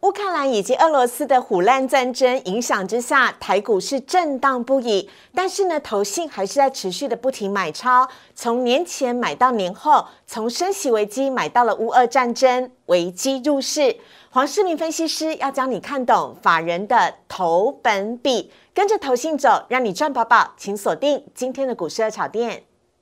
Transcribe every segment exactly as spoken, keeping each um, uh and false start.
乌克兰以及俄罗斯的虎烂战争影响之下，台股是震荡不已。但是呢，投信还是在持续的不停买超，从年前买到年后，从升息危机买到了乌俄战争危机入市。黄世明分析师要教你看懂法人的投本比，跟着投信走，让你赚饱饱。请锁定今天的股市热炒店。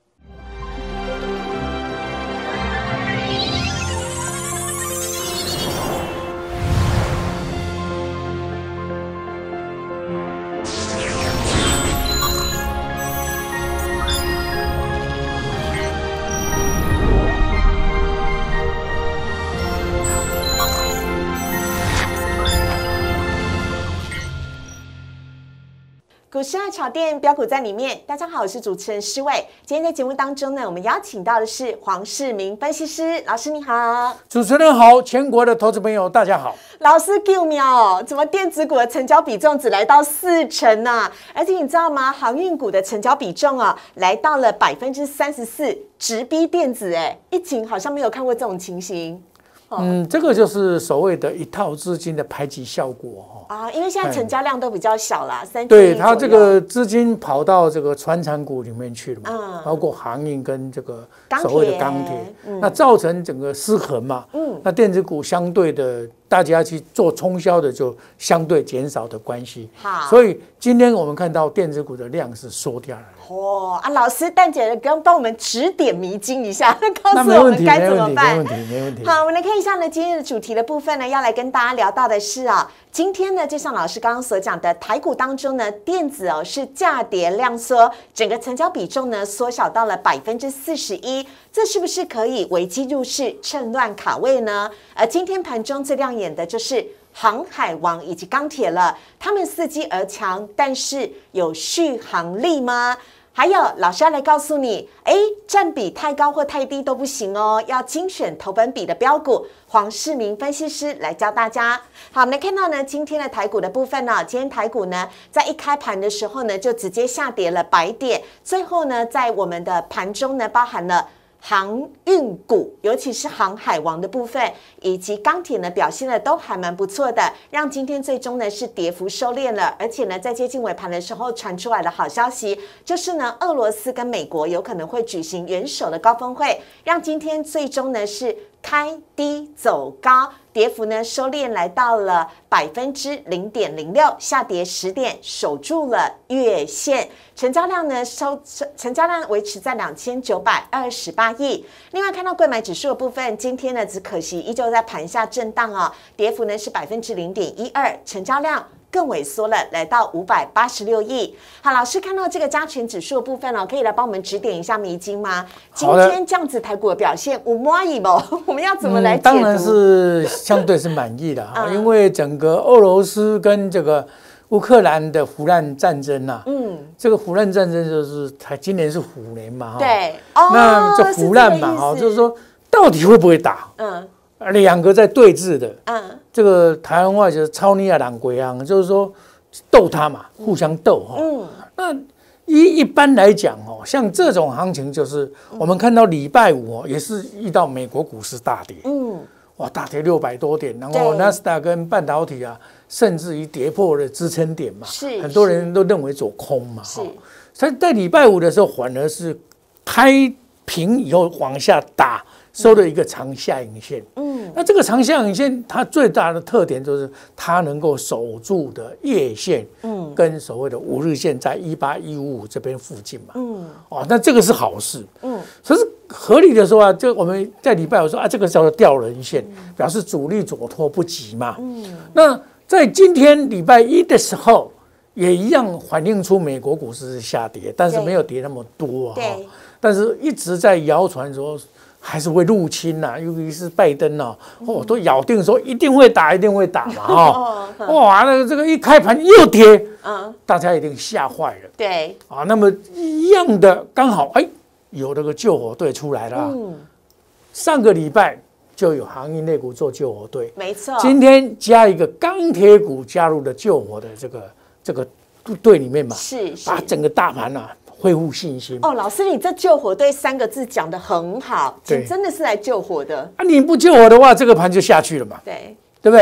股市热炒店标股在里面，大家好，我是主持人施伟。今天在节目当中呢，我们邀请到的是黄世明分析师老师，你好。 主持人好，全国的投资朋友大家好。 老师救命哦，怎么电子股的成交比重只来到四成啊？而且你知道吗？航运股的成交比重啊，来到了百分之三十四，直逼电子。哎，疫情好像没有看过这种情形。 嗯，这个就是所谓的一套资金的排挤效果啊，因为现在成交量都比较小啦，三对它这个资金跑到这个传产股里面去了嘛，嗯、包括航运跟这个所谓的钢铁，嗯、那造成整个失衡嘛，嗯、那电子股相对的大家去做冲销的就相对减少的关系，好，所以今天我们看到电子股的量是缩掉了。 哦啊，老师蛋姐刚帮我们指点迷津一下，告诉我们该怎么办。 没问题，没问题， 好，我们来看一下呢，今天的主题的部分呢，要来跟大家聊到的是啊，今天呢，就像老师刚刚所讲的，台股当中呢，电子哦是价跌量缩，整个成交比重呢缩小到了百分之四十一，这是不是可以危机入市，趁乱卡位呢？而今天盘中最亮眼的就是航海王以及钢铁了，他们伺机而强，但是有续航力吗？还有老师要来告诉你，哎，占比太高或太低都不行哦，要精选投本比的标股。黄世明分析师来教大家。好，我们来看到呢，今天的台股的部分呢、哦，今天台股呢，在一开盘的时候呢，就直接下跌了百点，最后呢，在我们的盘中呢，包含了航运股，尤其是航海王的部分，以及钢铁呢，表现的都还蛮不错的，让今天最终呢是跌幅收敛了。而且呢，在接近尾盘的时候传出来的好消息，就是呢，俄罗斯跟美国有可能会举行元首的高峰会，让今天最终呢是开低走高，跌幅呢收敛来到了百分之零点零六，下跌十点，守住了月线。成交量呢收成交量维持在两千九百二十八亿。另外看到柜买指数的部分，今天呢只可惜依旧在盘下震荡哦，跌幅呢是百分之零点一二，成交量更萎缩了，来到五百八十六亿。好，老师看到这个加权指数的部分哦，可以来帮我们指点一下迷津吗？今天这样子台股的表现，有满意不？我们要怎么来解读？ 嗯、当然是相对是满意的哈，因为整个俄罗斯跟这个乌克兰的虎烂战争呐、啊，嗯，这个虎烂战争就是它今年是虎年嘛，哈， 对，哦， 那这虎烂嘛，哈，就是说到底会不会打？嗯。两个在对峙的，嗯，这个台湾话就是超尼亚朗鬼样，就是说斗他嘛，互相斗哈。嗯，那一一般来讲哦，像这种行情，就是我们看到礼拜五哦，也是遇到美国股市大跌，嗯，哇，大跌六百多点，然后纳斯达克跟半导体啊，甚至于跌破了支撑点嘛，是很多人都认为走空嘛，是。所以在礼拜五的时候，反而是开平以后往下打。收了一个长下影线，嗯，那这个长下影线它最大的特点就是它能够守住的月线，嗯，跟所谓的五日线在一八一五五这边附近嘛，嗯，哦，那这个是好事，嗯，可是合理的说啊，就我们在礼拜五说啊，这个叫做吊人线，表示主力左拖不及嘛，嗯，那在今天礼拜一的时候，也一样反映出美国股市是下跌，但是没有跌那么多啊，但是一直在谣传说。还是会入侵呐、啊，尤其是拜登呐、啊，哦，都咬定说一定会打，一定会打嘛，哈、哦，哇，那个这个一开盘又跌，嗯，大家一定吓坏了， 对， 啊，那么一样的刚好，哎，有那个救火队出来了，嗯，上个礼拜就有航运类股做救火队， 没错， 今天加一个钢铁股加入了救火的这个这个队里面嘛， 是，是把整个大盘啊。恢复信心哦，老师，你这救火队三个字讲得很好，真的是来救火的啊！你不救火的话，这个盘就下去了嘛， 对对不对？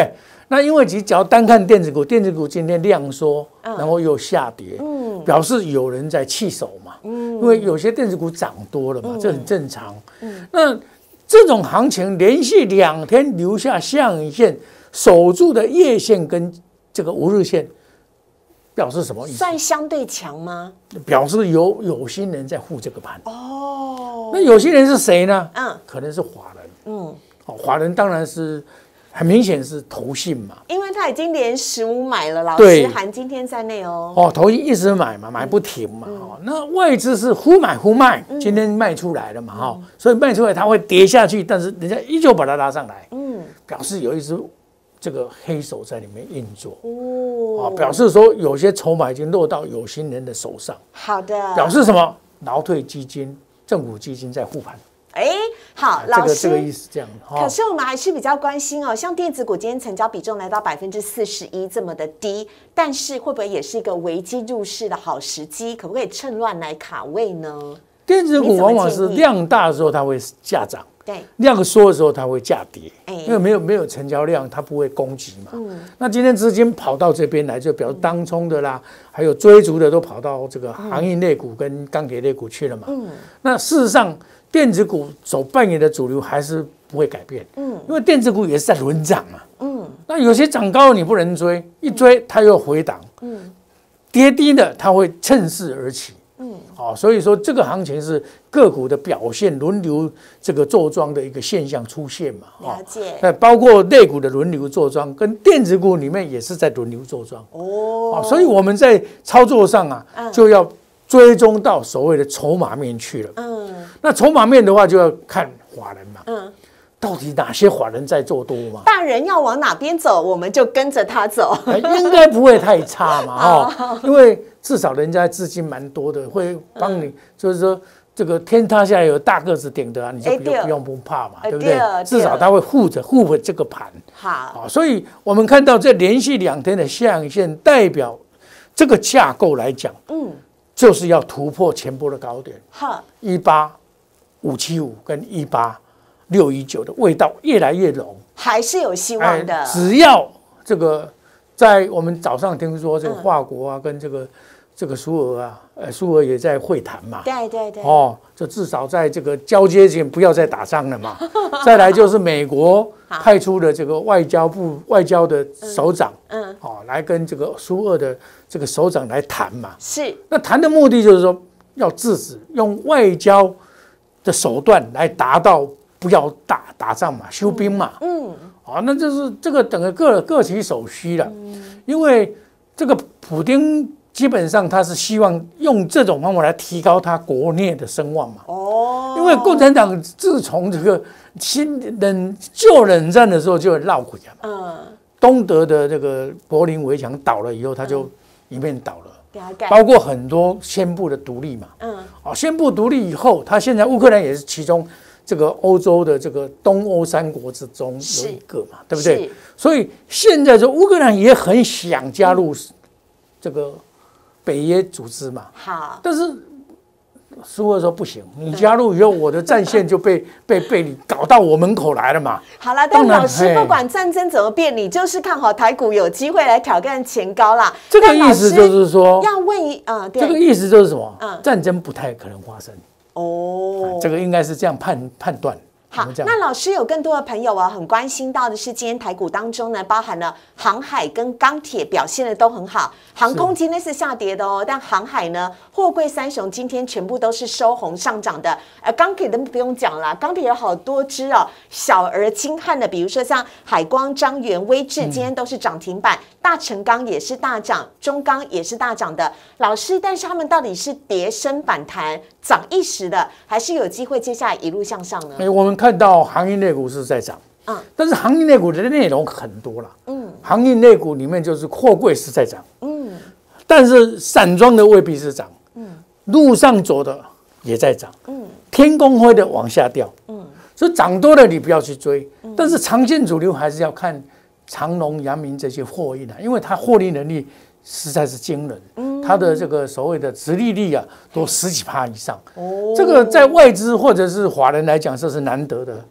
那因为只只要单看电子股，电子股今天量缩，嗯、然后又下跌，嗯，表示有人在弃守嘛，嗯，因为有些电子股涨多了嘛，嗯、这很正常。嗯，那这种行情连续两天留下下影线，守住的月线跟这个五日线，表示什么意思？ 算相对强吗？ 表示有有心人在护这个盘。哦，那有心人是谁呢？嗯，可能是华人。嗯，哦，华人当然是。很明显是投信嘛， 因为他已经连十五买了，老师含今天在内哦。 哦，投信一直买嘛，买不停嘛。嗯、哦，那外资是忽买忽卖，嗯、今天卖出来了嘛，哈、嗯，所以卖出来它会跌下去，但是人家依旧把它拉上来，嗯，表示有一只这个黑手在里面运作，哦，哦，表示说有些筹码已经落到有心人的手上。 好的， 表示什么？劳退基金、政府基金在护盘。 哎，好，老师， 这个意思这样。 可是我们还是比较关心哦，像电子股今天成交比重来到百分之四十一这么的低，但是会不会也是一个危机入市的好时机？可不可以趁乱来卡位呢？ 电子股往往是量大的时候它会价涨， 对， 量缩的时候它会价跌，因为没有没有成交量，它不会攻击嘛。嗯，那今天资金跑到这边来，就表示当冲的啦，还有追逐的都跑到这个航运类股跟钢铁类股去了嘛。嗯，那事实上。电子股所扮演的主流还是不会改变，嗯，因为电子股也是在轮涨嘛，嗯，那有些涨高了你不能追，一追它又回档，嗯，跌低的它会趁势而起，嗯，好，所以说这个行情是个股的表现轮流这个做庄的一个现象出现嘛， 了解， 那包括类股的轮流做庄，跟电子股里面也是在轮流做庄，哦，所以我们在操作上啊，就要追踪到所谓的筹码面去了，嗯。那筹码面的话，就要看法人嘛，嗯，到底哪些法人在做多嘛？ 大人要往哪边走，我们就跟着他走， 应该不会太差嘛，哈，因为至少人家资金蛮多的，会帮你，就是说这个天塌下来有大个子顶的啊，你就不用不用不怕嘛，对不对？至少他会护着护着这个盘，好，所以我们看到这连续两天的下影线，代表这个架构来讲，嗯，就是要突破前波的高点，哈，一八。五七五跟一八六一九的味道越来越浓， 还是有希望的。 只要这个，在我们早上听说这个法国啊，跟这个这个苏俄啊，呃，苏俄也在会谈嘛。 对对对。 哦，就至少在这个交接前不要再打仗了嘛。再来就是美国派出的这个外交部外交的首长，嗯，哦，来跟这个苏俄的这个首长来谈嘛。 是。 那谈的目的就是说要制止用外交的手段来达到不要打打仗嘛，休兵嘛，嗯，好，那就是这个等于各各取所需了，嗯，因为这个普丁基本上他是希望用这种方法来提高他国内的声望嘛，哦，因为共产党自从这个新冷旧冷战的时候就闹鬼嘛，嗯，东德的这个柏林围墙倒了以后，他就一面倒了。包括很多宣布的独立嘛，嗯，啊，宣布独立以后，他现在乌克兰也是其中这个欧洲的这个东欧三国之中有一个嘛，对不对？所以现在这乌克兰也很想加入这个北约组织嘛，好，但是苏俄说不行，你加入以后，我的战线就被被被你搞到我门口来了嘛。 好了，但老师不管战争怎么变，你就是看好台股有机会来挑战前高啦。 这个意思就是说， 要问一啊， 这个意思就是什么？嗯，战争不太可能发生。哦，这个应该是这样判判断。 好，那老师有更多的朋友啊，很关心到的是今天台股当中呢，包含了航海跟钢铁表现的都很好，航空今天是下跌的哦，但航海呢，货柜三雄今天全部都是收红上涨的，而钢铁的不用讲啦，钢铁有好多只哦，小而精悍的，比如说像海光、彰源、威致，今天都是涨停板，大成钢也是大涨，中钢也是大涨的。老师，但是他们到底是跌升反弹，涨一时的，还是有机会接下来一路向上呢？ 哎，我们看到航运类股是在涨，嗯，但是航运类股的内容很多了，嗯，航运类股里面就是货柜是在涨，嗯，但是散装的未必是涨，嗯，路上走的也在涨，嗯，天空灰的往下掉，嗯，所以涨多了你不要去追，嗯，但是长线主流还是要看长荣、阳明这些货运啊，因为它获利能力实在是惊人，嗯，它的这个所谓的殖利率啊，都十几趴以上，哦，这个在外资或者是法人来讲，这是难得的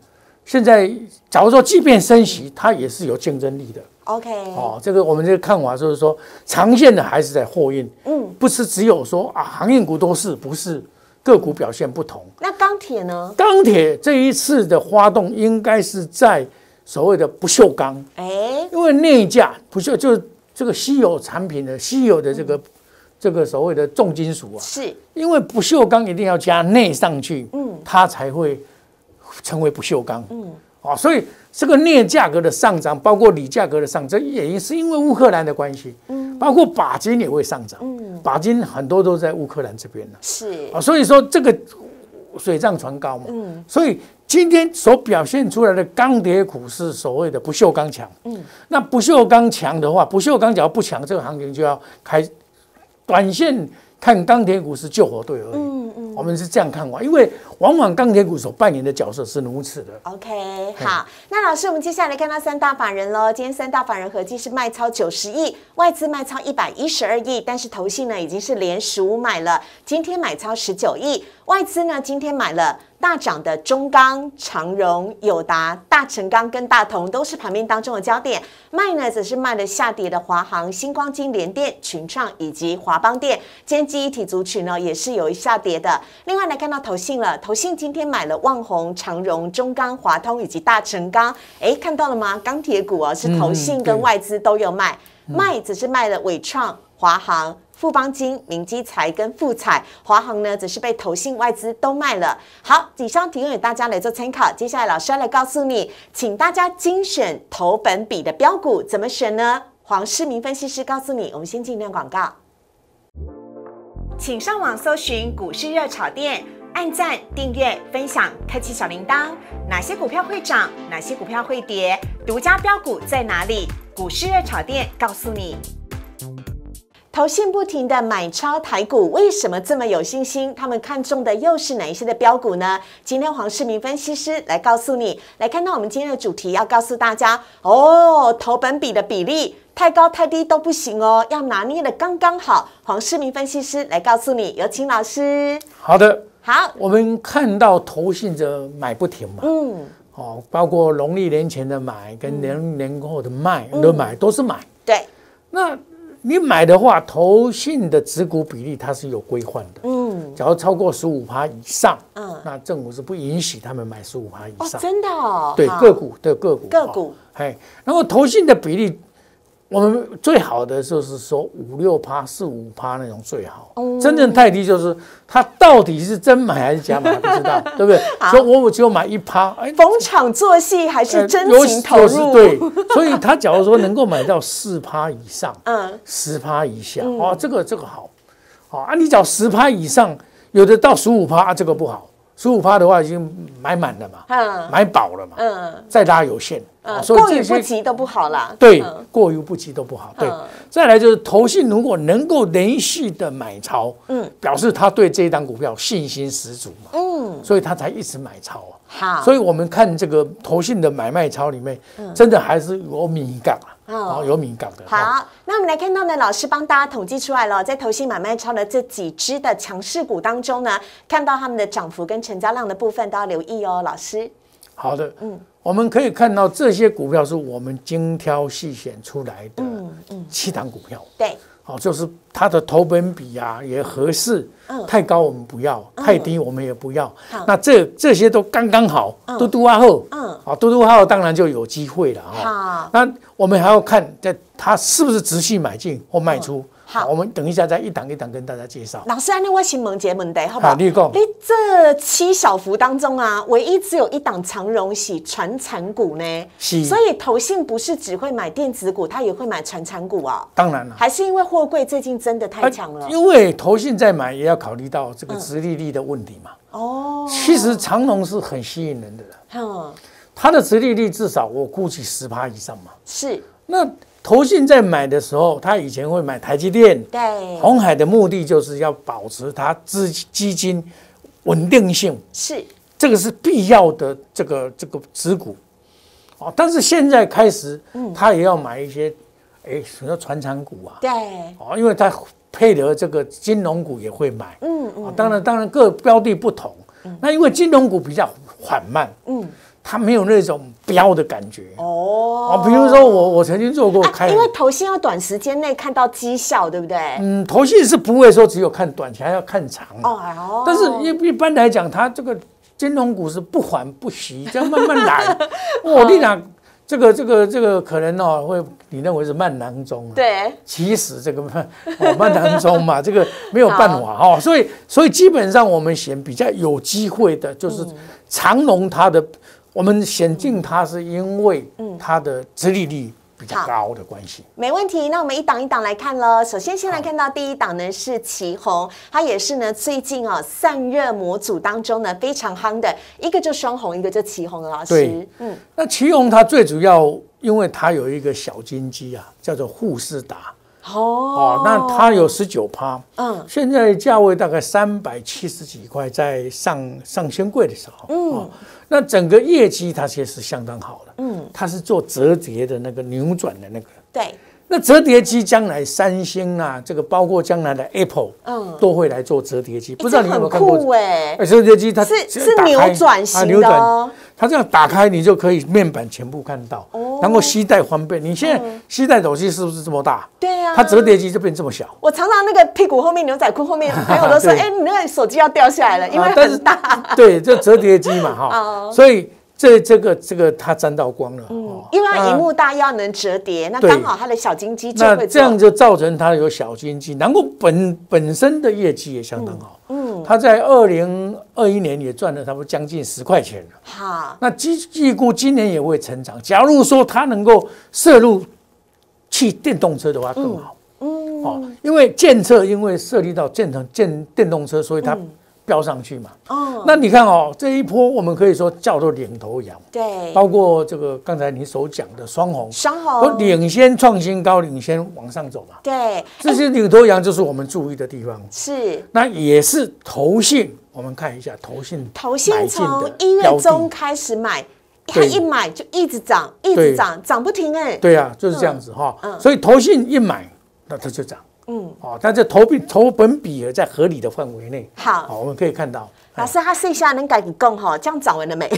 现在假如说即便升息，它也是有竞争力的。 OK， 哦，这个我们这个看法就是说，长线的还是在货运，嗯，不是只有说啊，航运股都是，不是个股表现不同。 那钢铁呢？ 钢铁这一次的发动应该是在所谓的不锈钢，哎，因为镍价不锈就是这个稀有产品的稀有的这个、嗯、这个所谓的重金属啊， 是因为不锈钢一定要加镍上去，嗯，它才会成为不锈钢，嗯。哦，所以这个镍价格的上涨，包括锂价格的上涨，也是因为乌克兰的关系。嗯，包括钯金也会上涨。嗯，钯金很多都在乌克兰这边呢。 是啊，所以说这个水涨船高嘛。嗯，所以今天所表现出来的钢铁股是所谓的不锈钢强。嗯，那不锈钢强的话，不锈钢只要不强，这个行情就要开短线。看钢铁股是救火队而已，嗯嗯，我们是这样看法，因为往往钢铁股所扮演的角色是如此的。 OK， 好，那老师，我们接下来看到三大法人喽。今天三大法人合计是卖超九十亿，外资卖超一百一十二亿，但是投信呢已经是连十五买了，今天买超十九亿，外资呢今天买了。大涨的中钢、长荣、友达、大成钢跟大同都是盘面当中的焦点。卖呢，则是卖了下跌的华航、新光金、联电、群创以及华邦电。今天记忆体族群呢，也是有一下跌的。另外来看到投信了，投信今天买了旺宏、长荣、中钢、华通以及大成钢。哎，看到了吗？钢铁股哦，是投信跟外资都有卖，嗯、卖只是卖了伟创、华航。富邦金、明基材跟富彩、华航呢，则是被投信外资都卖了。好，以上提供给大家来做参考。接下来老师要来告诉你，请大家精选投本比的标股，怎么选呢？黄世明分析师告诉你。我们先进一段广告，请上网搜寻股市热炒店，按赞、订阅、分享，开启小铃铛。哪些股票会涨？哪些股票会跌？独家标股在哪里？股市热炒店告诉你。投信不停的买超台股，为什么这么有信心？他们看中的又是哪一些的标股呢？今天黄世明分析师来告诉你。来看到我们今天的主题，要告诉大家哦，投本比的比例太高太低都不行哦，要拿捏的刚刚好。黄世明分析师来告诉你，有请老师。 好的， 好， 我们看到投信的买不停嘛，嗯，哦，包括农历年前的买跟年年后的卖的、嗯、买都是买， 对， 那。你买的话，投信的持股比例它是有规范的。嗯，假如超过十五趴以上，嗯，那政府是不允许他们买十五趴以上。 哦，真的哦。 对，个股的个股。 个股。 哎，然后投信的比例，我们最好的就是说五六趴、四五趴那种最好。嗯。真正太低就是它到底是真买还是假买不知道，对不对？所以我只有买一趴。哎， 逢场作戏还是真情投入？ 对，所以他假如说能够买到四趴以上，嗯，十趴以下，哦，这个这个好，好啊，你找十趴以上，有的到十五趴，啊，这个不好。十五趴的话已经买满了嘛，嗯，买饱了嘛，嗯，再拉有限， 嗯，过于不及都不好啦， 对，嗯、过于不及都不好，对。嗯、再来就是投信如果能够连续的买超，嗯，表示他对这一档股票信心十足嘛，嗯，所以他才一直买超啊。 好， 所以我们看这个投信的买卖超里面，嗯、真的还是有敏感啊。哦，有敏感的。 好，那我们来看到呢，老师帮大家统计出来了，在投信买卖超的这几只的强势股当中呢，看到他们的涨幅跟成交量的部分都要留意哦，老师。 好的，嗯，我们可以看到这些股票是我们精挑细选出来的七档股票。 对， 好，就是它的投本比啊也合适，嗯，太高我们不要，太低我们也不要。那这这些都刚刚好，嘟嘟啊后，嗯，好，嘟嘟后当然就有机会了哈。那我们还要看在它是不是持续买进或卖出。好，我们等一下再一档一档跟大家介绍。 老师，那我先问一个问题，好不好？ 你讲， 你这七小幅当中啊，唯一只有一档长荣是传产股呢，是，所以投信不是只会买电子股，它也会买传产股啊。 当然了， 还是因为货柜最近真的太强了。 啊、因为投信在买也要考虑到这个殖利率的问题嘛。哦、嗯，其实长荣是很吸引人的啦。嗯，它的殖利率至少我估计十趴以上嘛。 是， 那。投信在买的时候，他以前会买台积电、 对鸿海的目的就是要保持它资基金稳定性， 是这个是必要的这个这个持股，哦，但是现在开始，嗯，他也要买一些，哎，什么传产股啊， 对， 哦，因为他配合这个金融股也会买，嗯嗯，当然当然各标的不同，那因为金融股比较缓慢，嗯。 它没有那种飙的感觉哦。比如说我我曾经做过开、 啊，因为投信要短时间内看到绩效，对不对？ 嗯，投信是不会说只有看短期，还要看长哦。但是一一般来讲，它这个金融股是不缓不息，这样慢慢来。我你讲这个这个这个可能哦会你认为是慢郎中、啊， 对， 其实这个慢哦慢郎中嘛，这个没有办法哦。所以所以基本上我们选比较有机会的就是长荣它的。我们选进它是因为它的殖利率比较高的关系。 没问题，那我们一档一档来看喽。首先先来看到第一档呢是奇鋐，它也是呢最近啊散热模组当中呢非常夯的一个就双红，一个就奇鋐的老师。 对，嗯，那奇鋐它最主要因为它有一个小金鸡啊，叫做富士达。哦, 哦，那它有十九趴，嗯，现在价位大概三百七十几块，在上上新贵的时候，嗯、哦，那整个业绩它其实是相当好的，嗯，它是做折叠的那个扭转的那个， 对， 那折叠机将来三星啊，这个包括将来的 Apple， 嗯，都会来做折叠机，不知道你有没有看过？ 哎， 折叠机它是是扭转型的、哦。 它这样打开，你就可以面板全部看到，哦、然后携带方便。你现在携带手机是不是这么大？ 对呀、啊， 它折叠机就变这么小。 我常常那个屁股后面牛仔裤后面，朋友都说：“哎、欸，你那个手机要掉下来了，因为很大。啊” 对，这折叠机嘛，哈，所以这这个这个它沾到光了， 嗯，因为它屏幕大要能折叠，那刚好它的小金鸡就会那这样就造成它有小金鸡，然后本本身的业绩也相当好。嗯。他在二零二一年也赚了差不多将近十块钱了。好，那预预估今年也会成长。假如说它能够涉入汽电动车的话，更好。嗯，哦，因为建测因为涉及到建成建电动车，所以它飙上去嘛。哦，那你看哦，这一波我们可以说叫做领头羊。 对， 包括这个刚才你所讲的双红， 双红都领先创新高，领先往上走嘛。 对， 这些领头羊就是我们注意的地方。 是， 那也是投信，我们看一下投信， 投信从一月中开始买，它一买就一直涨，一直涨，涨不停哎。 对啊，就是这样子哈。所以投信一买，那它就涨。嗯，哦，但是投比投本比额在合理的范围内。 好， 我们可以看到。 老师，他剩下能改供哈，这样涨完了没？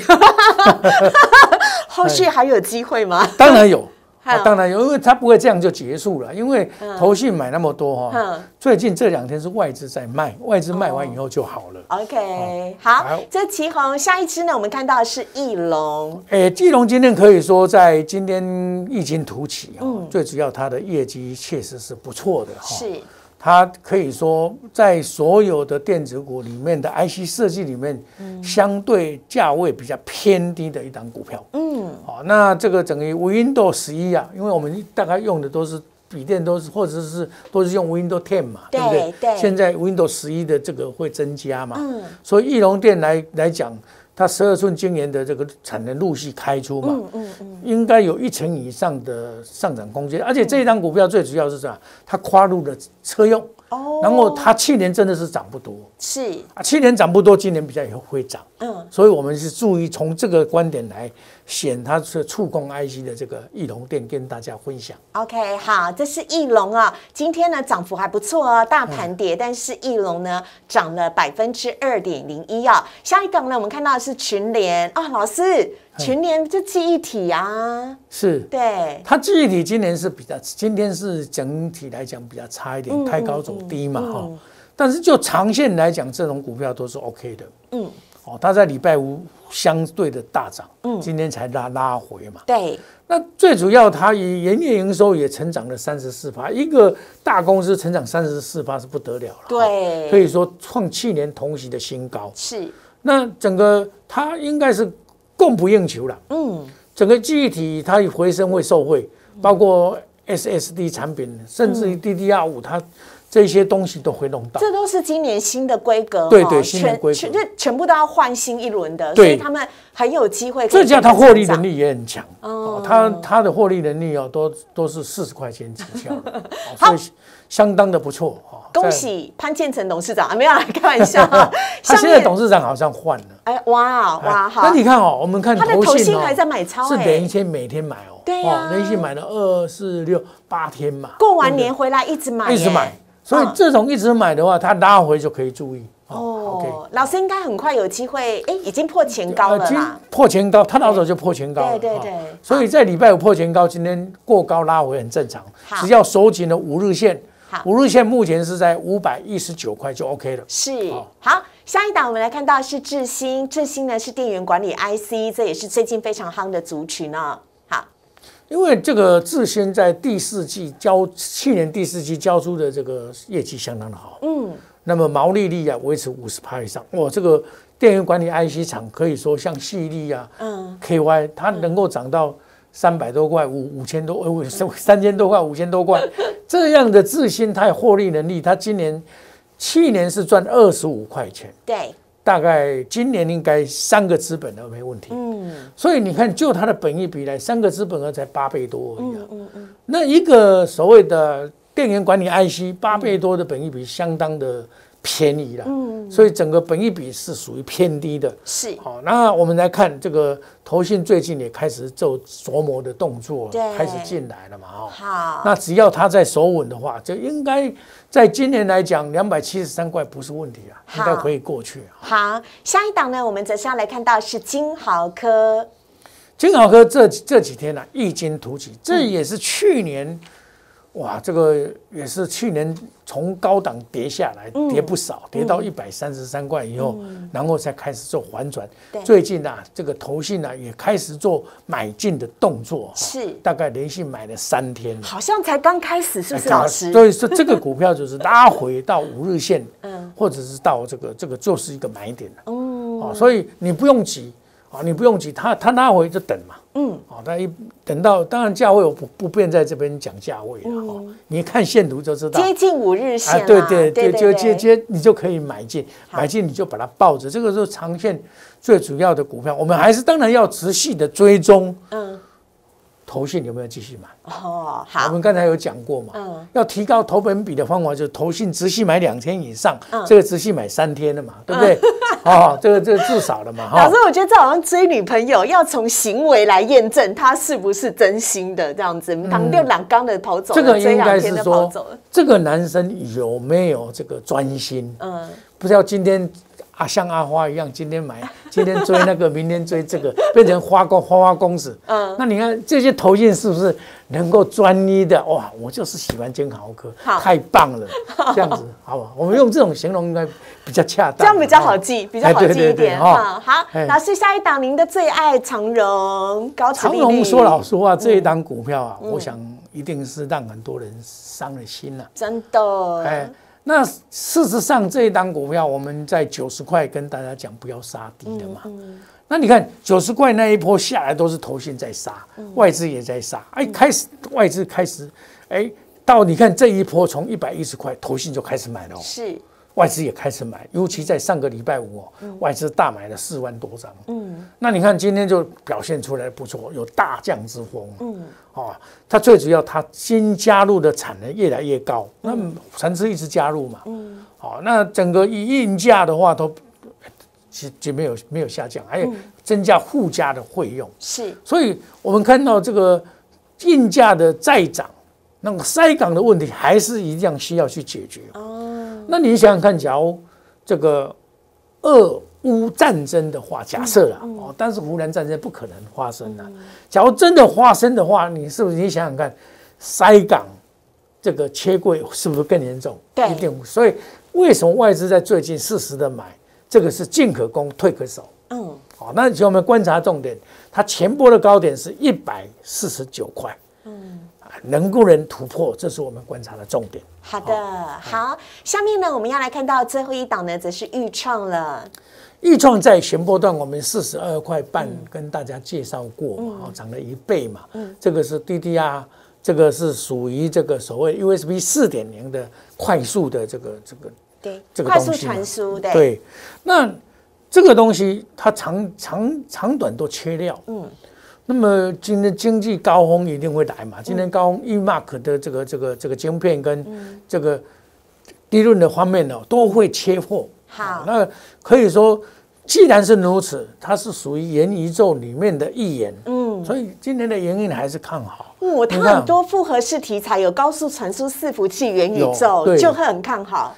后续还有机会吗？ 当然有，啊、当然有，因为他不会这样就结束了。因为投信买那么多哈、哦，嗯、最近这两天是外资在卖，外资卖完以后就好了。 哦、OK， 好，好这奇鋐下一支呢，我们看到的是翼龙。 哎，翼龙今天可以说在今天异军突起啊、哦，嗯、最主要它的业绩确实是不错的哈、哦。是。它可以说在所有的电子股里面的 I C 设计里面，嗯、相对价位比较偏低的一档股票。嗯，好，那这个整个 Windows 十一啊，因为我们大概用的都是笔电，都是或者是都是用 Windows 十嘛，对不对？对。现在 Windows 十一的这个会增加嘛，嗯，所以翼龙电来来讲。它十二寸晶圆的这个产能陆续开出嘛，嗯嗯嗯、应该有一成以上的上涨空间，而且这一档股票最主要是啥？它跨入了车用，哦、然后它去年真的是涨不多， 是啊，去年涨不多，今年比较也会涨，嗯，所以我们是注意从这个观点来选它是触控 I C 的这个翼龙电跟大家分享。 OK， 好，这是翼龙啊，今天呢涨幅还不错哦，大盘跌，嗯、但是翼龙呢涨了百分之二点零一啊。下一档呢，我们看到的是群联啊，老师，群联这记忆体啊， 是， 对， 它记忆体今年是比较，今天是整体来讲比较差一点，嗯、开高走低嘛哈、嗯嗯，但是就长线来讲，这种股票都是 OK 的，嗯。哦，它在礼拜五相对的大涨，嗯，今天才拉拉回嘛。 对， 那最主要它以营业营收也成长了三十四趴，一个大公司成长三十四趴是不得了了。 对， 可以说创去年同期的新高。 是， 那整个它应该是供不应求了。嗯，整个记忆体它回升会受惠，包括 S S D 产品，甚至于 D D R 五它。这些东西都会弄到， 这都是今年新的规格， 对对，新的规格， 全全部都要换新一轮的，所以他们很有机会。 这家它获利能力也很强，哦，它它的获利能力哦，都都是四十块钱起跳，所以相当的不错哈。 恭喜潘建成董事长啊，没有啦，开玩笑。 他现在董事长好像换了， 哎，哇哇好。 那你看哦，我们看他的投信还在买超， 是连续每天买哦， 对呀， 连续买了二四六八天嘛， 过完年回来一直买， 一直买。所以这种一直买的话，它拉回就可以注意哦。 哦，老师应该很快有机会，哎，已经破前高了啦， 破前高，他老早就破前高了， 对对对， 所以在礼拜五破前高，今天过高拉回很正常，只要守紧了五日线。五日线目前是在五百一十九块就 OK 了。 是，好，下一档我们来看到是智新，智新呢是电源管理 I C， 这也是最近非常夯的族群呢。好， 因为这个智新在第四季交，去年第四季交出的这个业绩相当的好，嗯，那么毛利率啊维持五十趴以上，哇，这个电源管理 I C 厂可以说像细粒啊，嗯 ，K Y 它能够涨到三百多块，五五千多，呃，三千多块，五千多块。这样的智新，它有获利能力，它今年去年是赚二十五块钱， 对， 大概今年应该三个资本额没问题。嗯，所以你看，就它的本益比来，三个资本额才八倍多而已、啊。嗯嗯嗯。那一个所谓的电源管理 I C 八倍多的本益比，相当的便宜了。嗯，所以整个本益比是属于偏低的。 是。 好，那我们来看这个投信最近也开始做琢磨的动作，开始进来了嘛。哦， 好。 那只要它在守稳的话，就应该在今年来讲，两百七十三块不是问题啊，应该可以过去、 啊。好，下一档呢，我们则是要来看到是金豪科。 金豪科这这几天呢、啊，异军突起，这也是去年。嗯哇，这个也是去年从高档跌下来，嗯、跌不少，跌到一百三十三块以后，嗯、然后才开始做反转。最近啊，这个投信啊也开始做买进的动作， 是大概连续买了三天， 好像才刚开始，是不是老师？ 所以说这个股票就是拉回到五日线，嗯，或者是到这个这个就是一个买点了。嗯，哦，所以你不用急啊，你不用急，它它拉回就等嘛。嗯，好，那一等到当然价位我不不便在这边讲价位了哈，嗯、你看线图就知道， 接近五日线、啊啊，对对对，就接接你就可以买进，买进你就把它抱着，这个是长线最主要的股票，我们还是当然要持续的追踪，嗯，投信有没有继续买？ 哦，好， 我们刚才有讲过嘛，嗯，要提高投本比的方法就是投信持续买两天以上，嗯、这个持续买三天了嘛，对不对？嗯哦，这个这个至少了嘛， 老师，我觉得这好像追女朋友，要从行为来验证她是不是真心的，这样子，当六两缸的跑走了， 这个应该是说， 了这个男生有没有这个专心？嗯，不知道今天啊像阿花一样，今天买，今天追那个，明天追这个，变成花公花花公子。嗯，那你看这些投信是不是能够专一的？哇，我就是喜欢金豪科，太棒了，这样子好吧？我们用这种形容应该比较恰当， 这样比较好记，比较好记一点。好，好，老师，下一档您的最爱长荣高殖利率。 长荣说老实话，这一档股票啊，我想一定是让很多人伤了心了， 真的。哎。 那事实上，这一档股票我们在九十块跟大家讲不要杀低的嘛。嗯嗯、那你看九十块那一波下来都是投信在杀，嗯、外资也在杀。哎，开始外资开始，哎，到你看这一波从一百一十块，投信就开始买了、哦。 是。外资也开始买，尤其在上个礼拜五哦，嗯、外资大买了四万多张。嗯，那你看今天就表现出来不错，有大降之风。嗯，哦，它最主要它新加入的产能越来越高，那产值一直加入嘛。嗯，好、哦，那整个以运价的话都其实没有没有下降，还有增加附加的费用。 是， 所以我们看到这个运价的再涨，那个塞港的问题还是一样需要去解决。哦。那你想想看，假如这个俄乌战争的话，假设啦，嗯嗯、哦，但是乌兰战争不可能发生的。嗯、假如真的发生的话，你是不是你想想看，塞港这个缺柜是不是更严重？ 对， 一定。所以为什么外资在最近适时的买？这个是进可攻，退可守。嗯，好，那我们观察重点，它前波的高点是一百四十九块。嗯。能不能突破，这是我们观察的重点。 好的，好，下面呢，我们要来看到最后一档呢，则是裕创了。 裕创在前波段，我们四十二块半跟大家介绍过嘛，哦，涨了一倍嘛。嗯，这个是 D D R， 这个是属于这个所谓 U S B 四点零 的快速的这个这个对这个快速传输的。 对，那这个东西它长长长短都缺料。嗯。那么今天经济高峰一定会来嘛？今天高峰 E Mark 的这个这个这个晶片跟这个利润的方面呢，都会缺货。 好， 那可以说，既然是如此，它是属于元宇宙里面的一员。嗯，所以今年的营运还是看好。 哦，它很多复合式题材，有高速传输伺服器、元宇宙，就会很看好。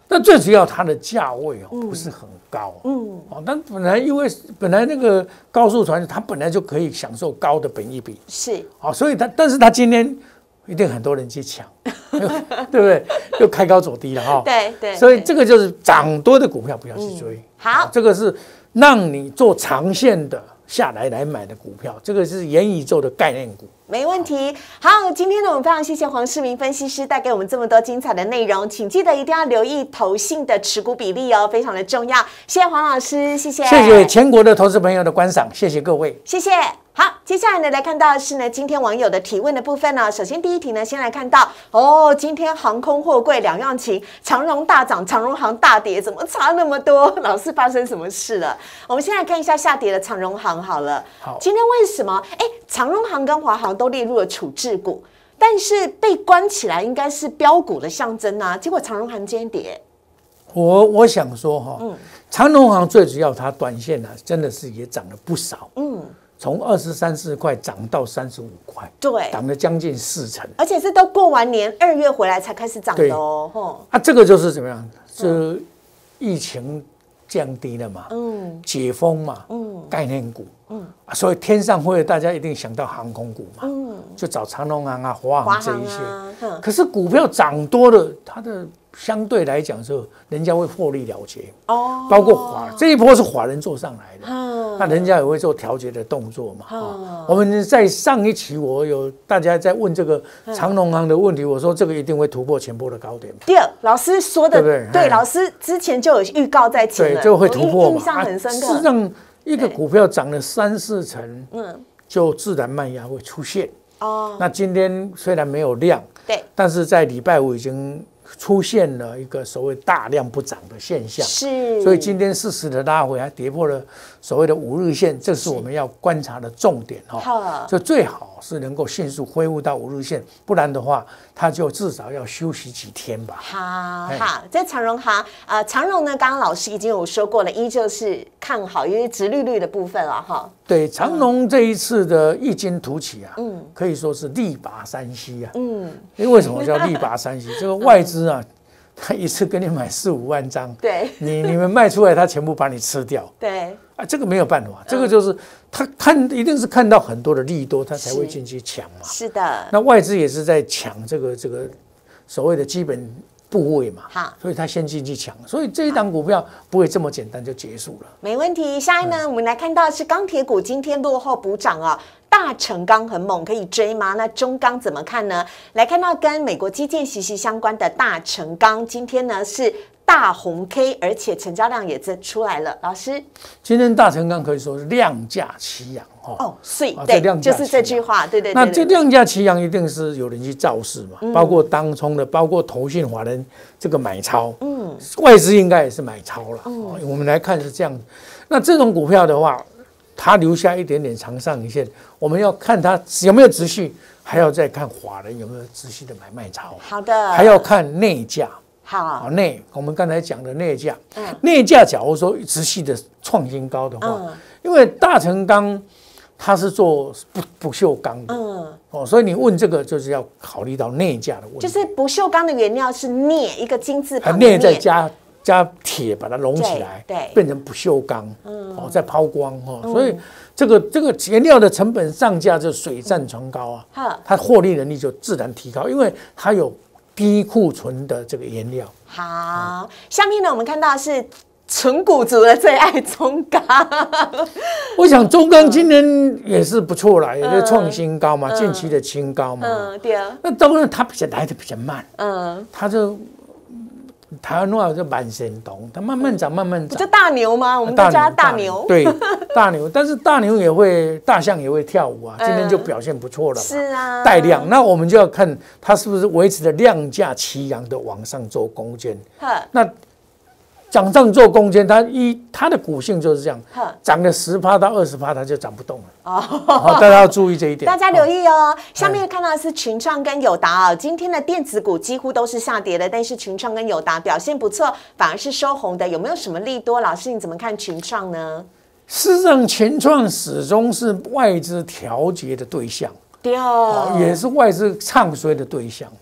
但最主要它的价位哦不是很高，嗯，哦，但本来因为本来那个高速传输它本来就可以享受高的本益比， 是， 好，所以它但是它今天一定很多人去抢，对不对？又开高走低了哈， 对对， 所以这个就是涨多的股票不要去追， 好， 这个是让你做长线的下来来买的股票，这个是元宇宙的概念股。 没问题。好，今天呢，我们非常谢谢黄世明分析师带给我们这么多精彩的内容，请记得一定要留意投信的持股比例哦，非常的重要。谢谢黄老师，谢谢， 谢谢全国的投资朋友的观赏，谢谢各位， 谢谢。好，接下来呢，来看到的是呢，今天网友的提问的部分呢。首先第一题呢，先来看到哦，今天航空货柜两样情，长荣大涨，长荣航大跌，怎么差那么多？老师发生什么事了？我们先来看一下下跌的长荣航好了。 好， 今天为什么？哎，长荣航跟华航都列入了处置股，但是被关起来应该是标股的象征啊，结果长荣航今天跌。 我我想说哈、哦，嗯，长荣航最主要它短线呢、啊，真的是也涨了不少，嗯。从二十三四块涨到三十五块， 对， 涨了将近四成， 而且是都过完年二月回来才开始涨的哦。 啊，这个就是怎么样？是疫情降低了嘛，嗯，解封嘛，嗯，概念股，嗯，所以天上会大家一定想到航空股嘛，嗯，就找长荣航啊、华航这一些。啊、可是股票涨多了，它的相对来讲是人家会获利了结哦，包括华这一波是法人做上来的，嗯、那人家也会做调节的动作嘛。嗯、我们在上一期我有大家在问这个长荣航的问题，我说这个一定会突破前波的高点。 第二，老师说的对不对？对，老师之前就有预告在前了， 对，就会突破嘛。 印象很深刻。 事实上，一个股票涨了三四成，嗯，就自然卖压会出现。哦，那今天虽然没有量， 对， 但是在礼拜五已经出现了一个所谓大量不涨的现象， 是， 所以今天适时的拉回，还跌破了所谓的五日线，这是我们要观察的重点哈。就最好是能够迅速恢复到五日线，不然的话，它就至少要休息几天吧。 好好，在长荣行，呃，长荣呢，刚刚老师已经有说过了，依旧是看好，因为殖利率的部分了哈。 对，长荣这一次的异军突起啊，嗯，可以说是力拔山兮啊，嗯，因为为什么叫力拔山兮？这个外资啊，他一次给你买四五万张， 对， 你你们卖出来，他全部把你吃掉， 对， 啊，这个没有办法，这个就是他看一定是看到很多的利多，他才会进去抢嘛， 是的， 那外资也是在抢这个这个所谓的基本部位嘛， 好， 所以他先进去抢，所以这一档股票不会这么简单就结束了。 没问题，下一呢，嗯、我们来看到的是钢铁股今天落后补涨啊。大成钢很猛，可以追吗？那中钢怎么看呢？来看到跟美国基建息息相关的大成钢，今天呢是大红 K， 而且成交量也在出来了。老师， 今天大成钢可以说是量价齐扬哦，所以对，就是这句话，对对对。 那这量价齐扬一定是有人去造势嘛，嗯、包括当冲的，包括投信法人这个买超，嗯，外资应该也是买超了。嗯，我们来看是这样。那这种股票的话，它留下一点点长上影线，我们要看它有没有持续，还要再看法人有没有持续的买卖超。 好的， 还要看内价。 好， 内我们刚才讲的内价，嗯、内价假如说持续的创新高的话，嗯、因为大成钢它是做不不锈钢的，嗯，哦，所以你问这个就是要考虑到内价的问题。 就是不锈钢的原料是镍，一个金字旁， 镍再加。加铁把它熔起来， 对， 变成不锈钢，嗯，哦，再抛光哦，嗯、所以这个这个原料的成本上架就水涨船高啊，嗯、它获利能力就自然提高，因为它有低库存的这个原料。 好，嗯、下面呢，我们看到的是纯股族的最爱中钢。 我想中钢今年也是不错啦，也是创新高嘛，嗯、近期的新高嘛。 嗯，对啊。 那当然它比较来的比较慢，嗯，它就。台湾话叫慢神童，它慢慢涨，慢慢涨。 就大牛吗？我们都叫它大牛。 对，大牛，但是大牛也会，大象也会跳舞啊。今天就表现不错了。 是啊。 带量，那我们就要看它是不是维持了量价齐扬的往上做攻坚。那涨上做攻坚，它一它的股性就是这样，涨了十趴到二十趴，它就涨不动了。哦，大家要注意这一点。 大家留意哦。下面看到的是群创跟友达啊，今天的电子股几乎都是下跌的，但是群创跟友达表现不错，反而是收红的。有没有什么利多？老师你怎么看群创呢？ 事实上，群创始终是外资调节的对象， 对哦， 也是外资唱衰的对象。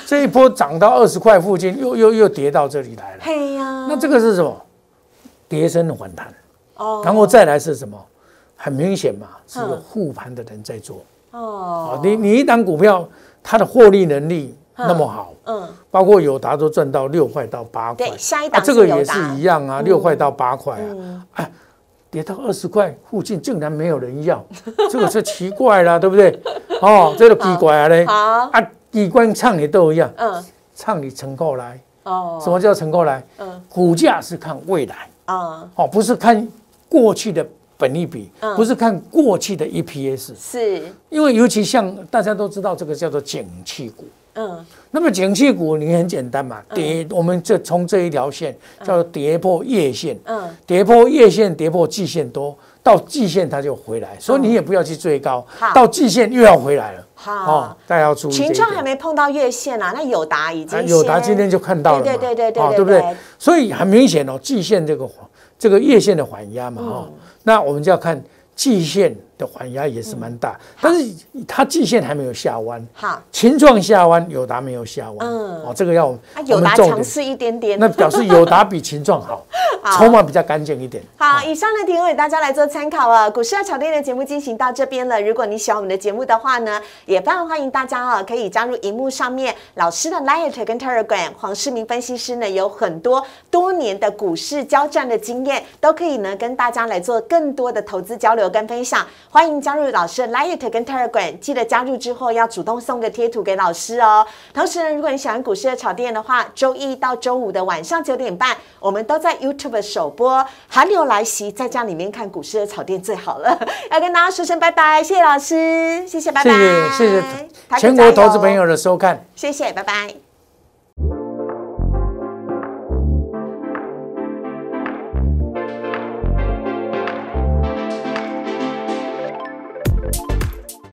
这一波涨到二十块附近，又又又跌到这里来了。 嘿呀， 那这个是什么？跌升的反弹。哦，然后再来是什么？很明显嘛，是个护盘的人在做。哦，你你一档股票，它的获利能力那么好，嗯，包括友达都赚到六块到八块， 对，下一档这个也是一样啊，六块到八块啊，哎，跌到二十块附近竟然没有人要，这个是奇怪啦，对不对？哦，这个奇怪啊嘞，啊，机关唱你都一样，嗯，唱你成过来，哦，什么叫成过来？嗯，股价是看未来，啊，哦，不是看过去的。本益比不是看过去的 E P S， 是因为尤其像大家都知道这个叫做景气股，嗯，那么景气股你很简单嘛，跌我们这从这一条线叫做跌破月线，嗯，跌破月线跌破季线多，到季线它就回来，所以你也不要去追高，到季线又要回来了。好，大家要注意。 群创还没碰到月线啊，那友达已经友达今天就看到了嘛， 对对对对对，对不对？所以很明显哦，季线这个这个月线的缓压嘛，哦。那我们就要看季线的缓压也是蛮大，但是它季线还没有下弯。好，群创下弯，友达没有下弯。嗯，哦，这个要友达强势一点点， 那表示友达比群创好，筹码比较干净一点。 好，以上的提供给大家来做参考啊。股市炒店的节目进行到这边了，如果你喜欢我们的节目的话呢，也非常欢迎大家啊，可以加入荧幕上面老师的 Line 跟 Telegram， 黄世明分析师呢有很多多年的股市交战的经验，都可以呢跟大家来做更多的投资交流跟分享。欢迎加入老师的 Line 跟 Telegram， 记得加入之后要主动送个贴图给老师哦。同时呢，如果你喜欢股市的炒店的话，周一到周五的晚上九点半，我们都在 YouTube 首播。寒流来袭，在家里面看股市的炒店最好了。要跟大家说声拜拜，谢谢老师，谢谢，拜拜， 谢谢谢谢全国投资朋友的收看， 谢谢，拜拜。